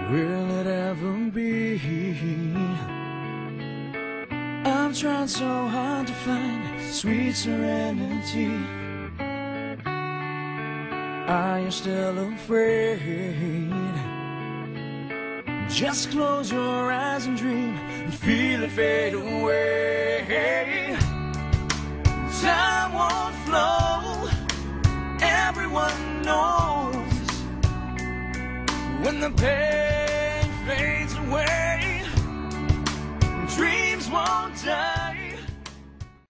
will it ever be? I've tried so hard to find sweet serenity. Are you still afraid? Just close your eyes and dream and feel it fade away. Time won't flow, everyone knows. When the pain fades away, dreams won't die.